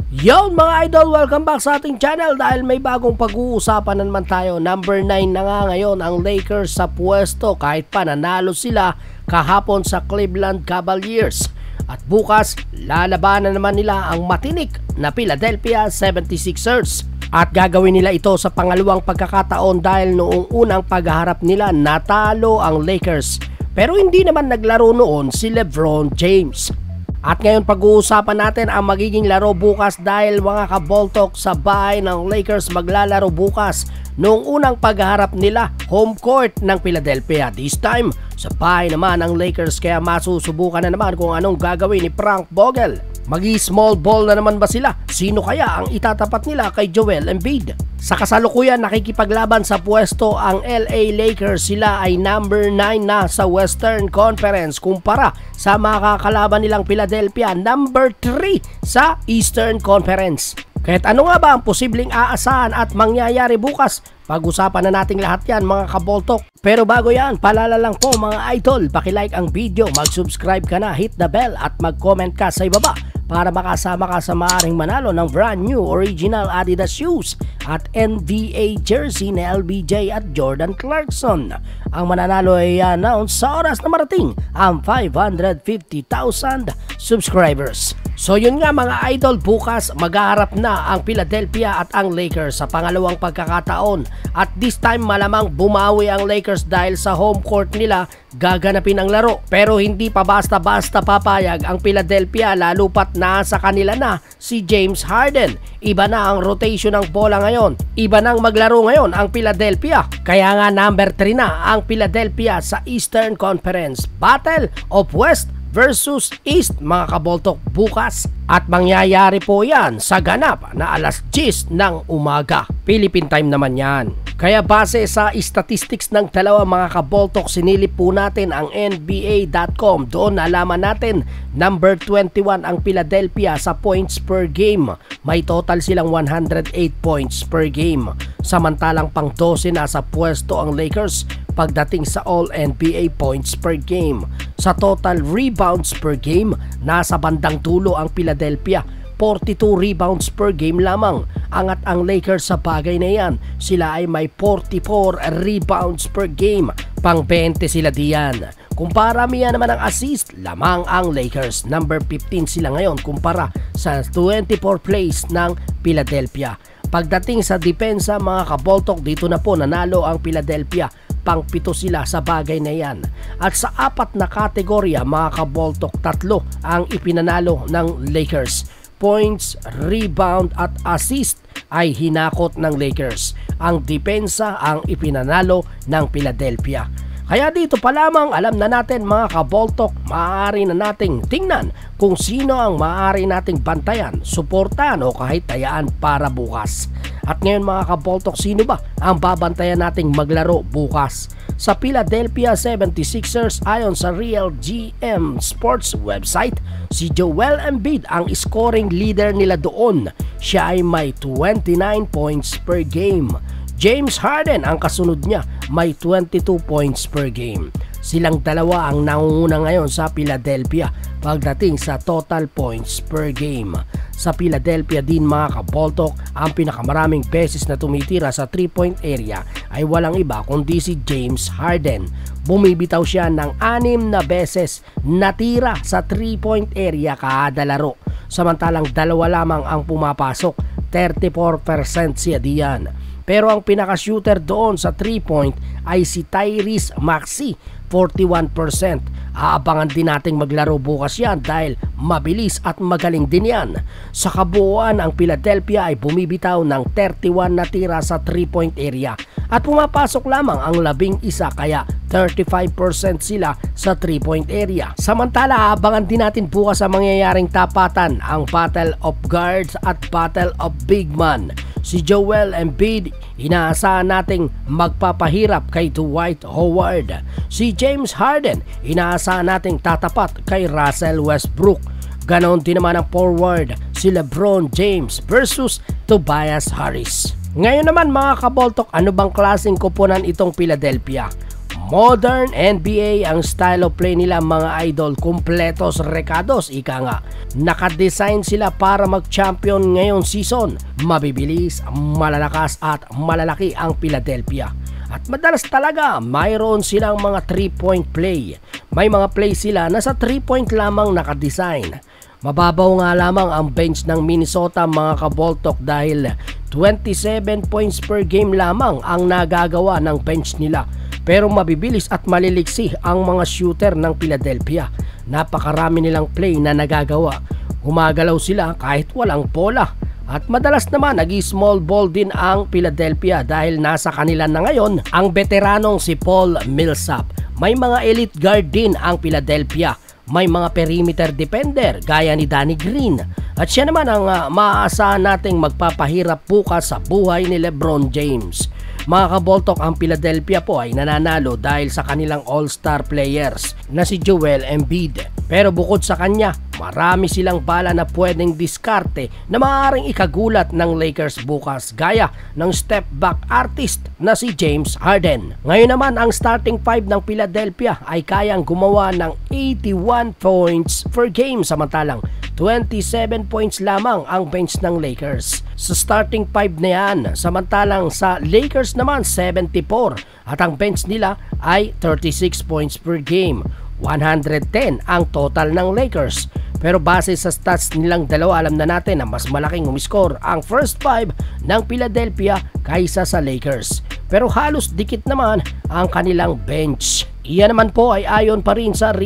Yon mga idol, welcome back sa ating channel dahil may bagong pag-uusapan naman tayo. Number 9 na nga ngayon ang Lakers sa pwesto kahit pa nanalo sila kahapon sa Cleveland Cavaliers. At bukas, lalabanan naman nila ang matinik na Philadelphia 76ers. At gagawin nila ito sa pangalawang pagkakataon dahil noong unang pagharap nila natalo ang Lakers. Pero hindi naman naglaro noon si LeBron James. At ngayon pag-uusapan natin ang magiging laro bukas dahil mga kaboltok sa bahay ng Lakers maglalaro bukas noong unang pagharap nila home court ng Philadelphia. This time sa bahay naman ng Lakers kaya masusubukan na naman kung anong gagawin ni Frank Vogel. Magi-small ball na naman ba sila? Sino kaya ang itatapat nila kay Joel Embiid? Sa kasalukuyan nakikipaglaban sa pwesto ang LA Lakers. Sila ay number 9 na sa Western Conference kumpara sa makakalaban nilang Philadelphia number 3 sa Eastern Conference. Kahit ano nga ba ang posibleng aasahan at mangyayari bukas? Pag-usapan na nating lahat yan mga kaboltok. Pero bago yan, paalala lang po mga idol, pakilike ang video, mag-subscribe ka na, hit the bell at mag-comment ka sa ibaba para makasama ka sa maaring manalo ng brand new original Adidas shoes at NBA jersey na LBJ at Jordan Clarkson. Ang mananalo ay announce sa oras na marating ang 550,000 subscribers. So yun nga mga idol, bukas maghaharap na ang Philadelphia at ang Lakers sa pangalawang pagkakataon. At this time malamang bumawi ang Lakers dahil sa home court nila gaganapin ang laro. Pero hindi pa basta-basta papayag ang Philadelphia lalo pat nasa kanila na si James Harden. Iba na ang rotation ng bola ngayon. Iba nang maglaro ngayon ang Philadelphia. Kaya nga number 3 na ang Philadelphia sa Eastern Conference. Battle of West versus East mga kaboltok bukas. At mangyayari po yan sa ganap na alas 10 ng umaga. Philippine time naman yan. Kaya base sa statistics ng dalawa mga kaboltok, sinilip po natin ang NBA.com. Doon nalaman natin number 21 ang Philadelphia sa points per game. May total silang 108 points per game. Samantalang pang 12 nasa pwesto ang Lakers pagdating sa All-NBA points per game. Sa total rebounds per game, nasa bandang dulo ang Philadelphia. 42 rebounds per game lamang. Angat ang Lakers sa bagay na yan. Sila ay may 44 rebounds per game. Pang 20 sila diyan. Kumpara miyan naman ang assist, lamang ang Lakers. Number 15 sila ngayon kumpara sa 24 place ng Philadelphia. Pagdating sa depensa mga kaboltok, dito na po nanalo ang Philadelphia. Pang 7 sila sa bagay na yan. At sa 4 na kategorya mga kaboltok, 3 ang ipinanalo ng Lakers. Points, rebound at assist ay hinakot ng Lakers. Ang depensa ang ipinanalo ng Philadelphia. Kaya dito pa lamang alam na natin mga kaboltok, maaari na nating tingnan kung sino ang maaari nating bantayan, suportahan o kahit tayaan para bukas. At ngayon mga kaboltok, sino ba ang babantayan nating maglaro bukas? Sa Philadelphia 76ers ayon sa Real GM Sports website, si Joel Embiid ang scoring leader nila doon. Siya ay may 29 points per game. James Harden ang kasunod niya, may 22 points per game. Silang dalawa ang nangunguna ngayon sa Philadelphia pagdating sa total points per game. Sa Philadelphia din mga kaboltok, ang pinakamaraming beses na tumitira sa 3-point area ay walang iba kundi si James Harden. Bumibitaw siya ng 6 na beses natira sa 3-point area kada laro. Samantalang 2 lamang ang pumapasok, 34% siya diyan. Pero ang pinaka-shooter doon sa 3-point ay si Tyrese Maxey, 41%. Aabangan din nating maglaro bukas yan dahil mabilis at magaling din yan. Sa kabuuan, ang Philadelphia ay bumibitaw ng 31 na tira sa 3-point area at pumapasok lamang ang 11 kaya 35% sila sa 3-point area. Samantala, aabangan din natin bukas ang mangyayaring tapatan, ang Battle of Guards at Battle of Big Man. Si Joel Embiid, inaasahan nating magpapahirap kay Dwight Howard. Si James Harden, inaasahan nating tatapat kay Russell Westbrook. Ganon din naman ang forward, si LeBron James versus Tobias Harris. Ngayon naman mga kaboltok, ano bang klaseng koponan itong Philadelphia? Modern NBA ang style of play nila mga idol, kumpletos rekados, ika nga. Nakadesign sila para mag-champion ngayong season. Mabibilis, malalakas at malalaki ang Philadelphia. At madalas talaga mayroon silang mga 3-point play. May mga play sila na sa 3-point lamang nakadesign. Mababaw nga lamang ang bench ng Minnesota mga kaboltok dahil 27 points per game lamang ang nagagawa ng bench nila. Pero mabibilis at maliliksi ang mga shooter ng Philadelphia. Napakarami nilang play na nagagawa. Humagalaw sila kahit walang bola. At madalas naman nag-small ball din ang Philadelphia dahil nasa kanila na ngayon ang veteranong si Paul Millsap. May mga elite guard din ang Philadelphia. May mga perimeter defender gaya ni Danny Green. At siya naman ang maaasahan nating magpapahirap bukas sa buhay ni LeBron James. Mga kaboltok, ang Philadelphia po ay nananalo dahil sa kanilang all-star players na si Joel Embiid. Pero bukod sa kanya, marami silang bala na pwedeng diskarte na maaaring ikagulat ng Lakers bukas gaya ng step back artist na si James Harden. Ngayon naman ang starting five ng Philadelphia ay kayang gumawa ng 81 points per game samantalang 27 points lamang ang bench ng Lakers. Sa starting five na yan, samantalang sa Lakers naman 74 at ang bench nila ay 36 points per game. 110 ang total ng Lakers. Pero base sa stats nilang dalawa, alam na natin na mas malaking umiscore ang first five ng Philadelphia kaysa sa Lakers. Pero halos dikit naman ang kanilang bench. Iyan naman po ay ayon pa rin sa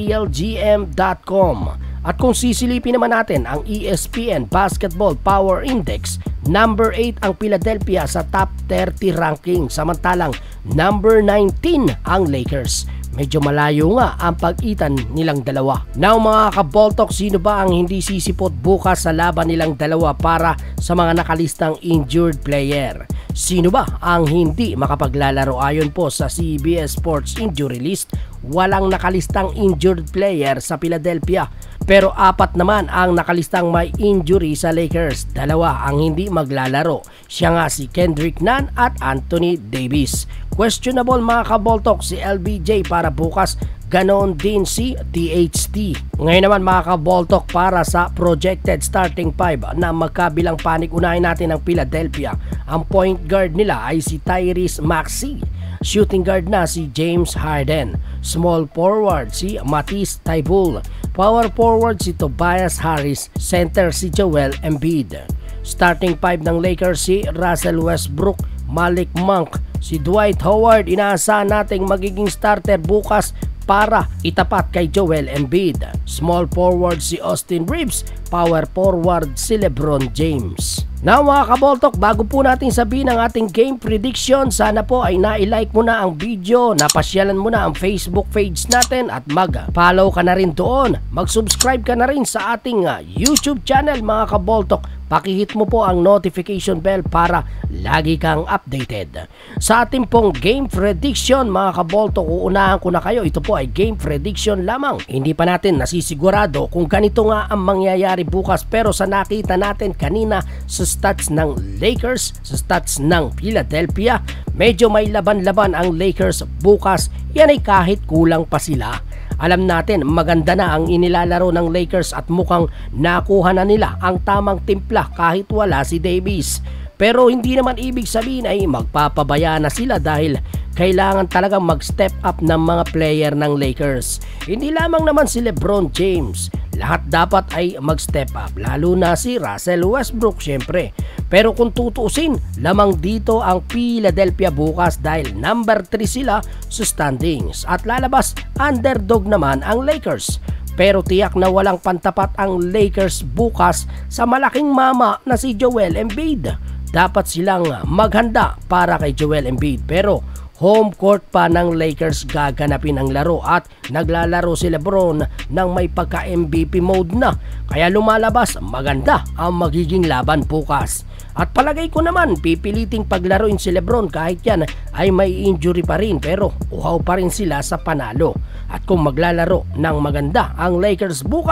RealGM.com. At kung sisilipin naman natin ang ESPN Basketball Power Index, number 8 ang Philadelphia sa top 30 ranking, samantalang number 19 ang Lakers. Medyo malayo nga ang pagitan nilang dalawa. Now mga kaboltok, sino ba ang hindi sisipot bukas sa laban nilang dalawa para sa mga nakalistang injured player? Sino ba ang hindi makapaglalaro? Ayon po sa CBS Sports Injury List, walang nakalistang injured player sa Philadelphia. Pero 4 naman ang nakalistang may injury sa Lakers. 2 ang hindi maglalaro. Siya nga si Kendrick Nunn at Anthony Davis. Questionable mga kaboltok si LBJ para bukas, ganoon din si THT. Ngayon naman mga kaboltok, para sa projected starting 5 na magkabilang panig, unahin natin ang Philadelphia. Ang point guard nila ay si Tyrese Maxey. Shooting guard na si James Harden. Small forward si Matisse Thybulle. Power forward si Tobias Harris. Center si Joel Embiid. Starting 5 ng Lakers si Russell Westbrook, Malik Monk, si Dwight Howard. Inaasahan nating magiging starter bukas para itapat kay Joel Embiid. Small forward si Austin Reeves. Power forward si LeBron James. Now mga kaboltok, bago po natin sabihin ang ating game prediction, sana po ay na-like mo na ang video, napasyalan mo na ang Facebook page natin at mag-follow ka na rin doon. Mag-subscribe ka na rin sa ating YouTube channel mga kaboltok. Pakihit mo po ang notification bell para lagi kang updated. Sa ating pong game prediction mga kaboltok, uunahan ko na kayo. Ito po ay game prediction lamang. Hindi pa natin nasisigurado kung ganito nga ang mangyayari bukas, pero sa nakita natin kanina sa stats ng Lakers, sa stats ng Philadelphia, medyo may laban-laban ang Lakers bukas. Yan ay kahit kulang pa sila. Alam natin maganda na ang inilalaro ng Lakers at mukhang nakuha na nila ang tamang timpla kahit wala si Davis. Pero hindi naman ibig sabihin ay magpapabaya na sila dahil kailangan talagang mag-step up ng mga player ng Lakers. Hindi lamang naman si LeBron James. Lahat dapat ay mag-step up, lalo na si Russell Westbrook syempre. Pero kung tutuusin, lamang dito ang Philadelphia bukas dahil number 3 sila sa standings at lalabas underdog naman ang Lakers. Pero tiyak na walang pantapat ang Lakers bukas sa malaking mama na si Joel Embiid. Dapat silang maghanda para kay Joel Embiid, pero home court pa ng Lakers gaganapin ang laro at naglalaro si LeBron ng may pagka-MVP mode na. Kaya lumalabas maganda ang magiging laban bukas. At palagay ko naman pipiliting paglaruin si LeBron kahit yan ay may injury pa rin, pero uhaw pa rin sila sa panalo. At kung maglalaro ng maganda ang Lakers bukas,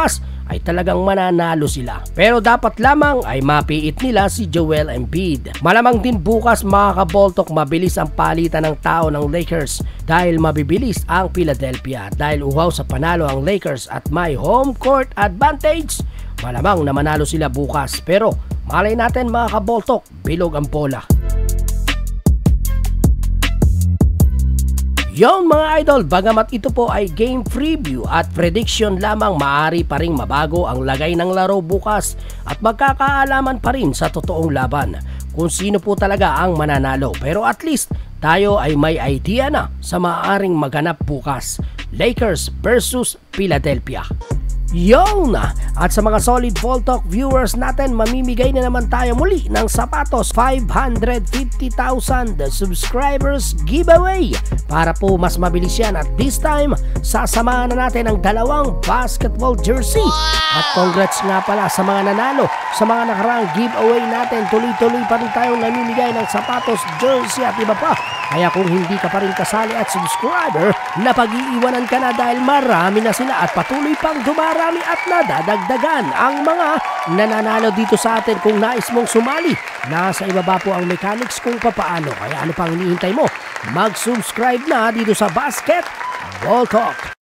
ay talagang mananalo sila. Pero dapat lamang ay mapiit nila si Joel Embiid. Malamang din bukas mga kaboltok mabilis ang palitan ng tao ng Lakers dahil mabibilis ang Philadelphia. Dahil uhaw sa panalo ang Lakers at may home court advantage, malamang na manalo sila bukas. Pero malay natin mga kaboltok, bilog ang bola. Yon mga idol, bagamat ito po ay game preview at prediction lamang, maaari pa ring mabago ang lagay ng laro bukas at magkakaalaman pa rin sa totoong laban kung sino po talaga ang mananalo. Pero at least tayo ay may idea na sa maaaring maganap bukas. Lakers versus Philadelphia. Yon! At sa mga solid Ball Talk viewers natin, mamimigay na naman tayo muli ng sapatos 550,000 subscribers giveaway. Para po mas mabilis yan at this time, sasamahan na natin ang dalawang basketball jersey. At congrats nga pala sa mga nanalo. Sa mga nakaraang giveaway natin, tuloy-tuloy pa rin tayong namimigay ng sapatos, jersey at iba pa. Kaya kung hindi ka pa rin kasali at subscriber, napag-iiwanan ka na dahil marami na sila at patuloy pang dumarami at nadadagdagan ang mga nananalo dito sa atin. Kung nais mong sumali, nasa ibaba po ang mechanics kung papaano. Kaya ano pang hinihintay mo? Mag-subscribe na dito sa Basketball Talk.